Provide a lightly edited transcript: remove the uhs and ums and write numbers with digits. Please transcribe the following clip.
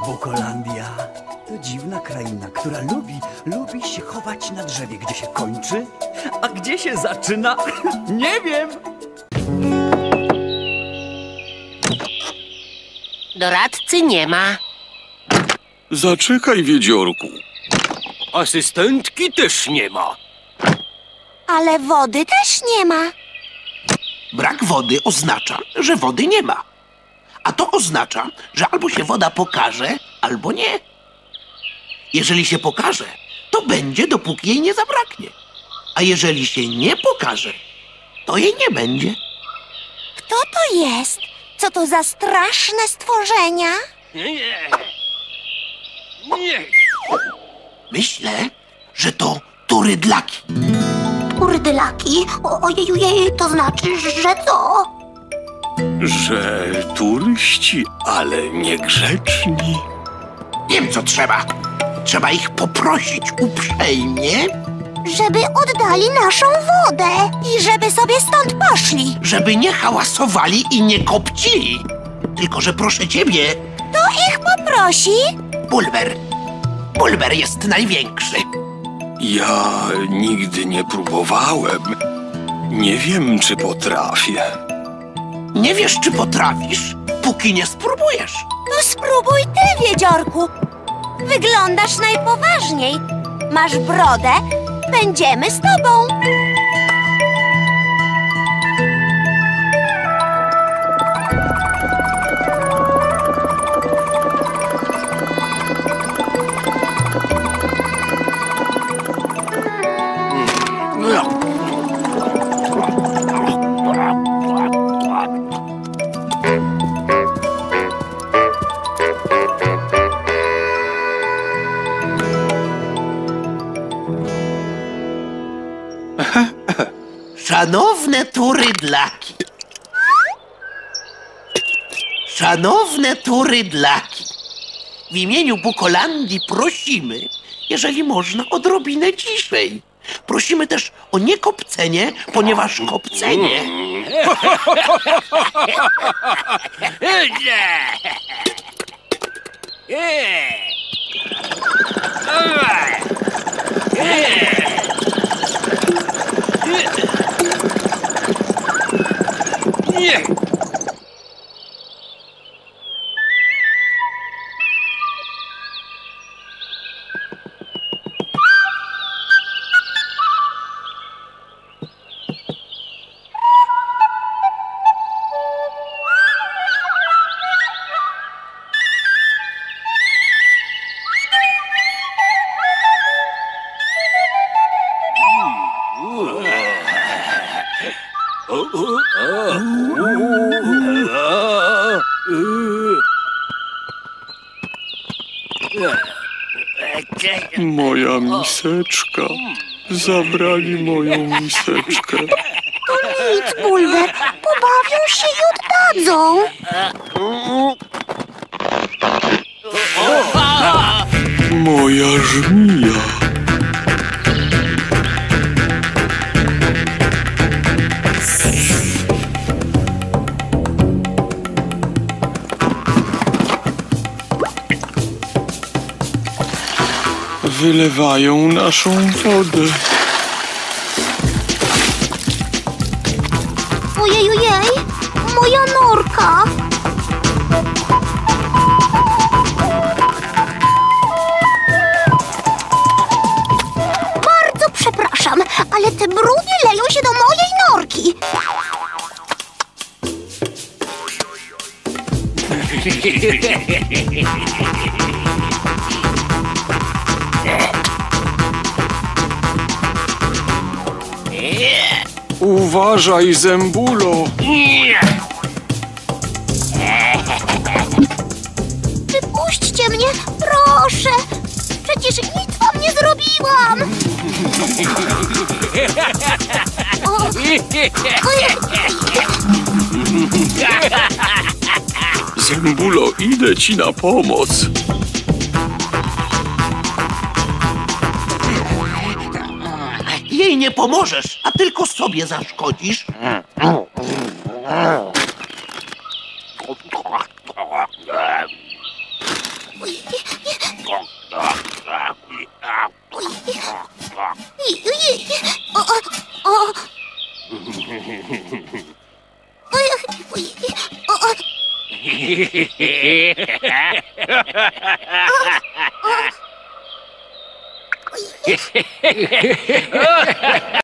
Bukolandia to dziwna kraina, która lubi się chować na drzewie, gdzie się kończy, a gdzie się zaczyna, nie wiem. Doradcy nie ma. Zaczekaj, wiedziorku. Asystentki też nie ma. Ale wody też nie ma. Brak wody oznacza, że wody nie ma. A to oznacza, że albo się woda pokaże, albo nie. Jeżeli się pokaże, to będzie, dopóki jej nie zabraknie. A jeżeli się nie pokaże, to jej nie będzie. Kto to jest? Co to za straszne stworzenia? Nie. Myślę, że to turydlaki. Urdylaki? Ojej, to znaczy, że co? Że turyści, ale niegrzeczni. Wiem, co trzeba. Trzeba ich poprosić uprzejmie, Żeby oddali naszą wodę i żeby sobie stąd poszli. żeby nie hałasowali i nie kopcili. Tylko, że proszę ciebie, To ich poprosi. Bulwer. Bulwer jest największy. Ja nigdy nie próbowałem. Nie wiem, czy potrafię. Nie wiesz, czy potrafisz, póki nie spróbujesz. To spróbuj ty, wiedziorku. Wyglądasz najpoważniej. Masz brodę, będziemy z tobą. Szanowne turydlaki. Szanowne turydlaki. W imieniu Bukolandii prosimy, jeżeli można, odrobinę ciszej. Prosimy też o niekopcenie, ponieważ kopcenie... Nie. Moja miseczka. Zabrali moją miseczkę. Nic, Bulwer. Pobawią się i oddadzą. Moja żmija. Wylewają naszą wodę. Ojej, moja norka. Bardzo przepraszam, ale te brudy leją się do mojej norki. Uważaj, zębulo. Wypuśćcie mnie, proszę. Przecież nic wam nie zrobiłam. Zębulo, idę ci na pomoc. Jej nie pomożesz, a tylko sobie zaszkodzisz. Ojej. O. Ojej.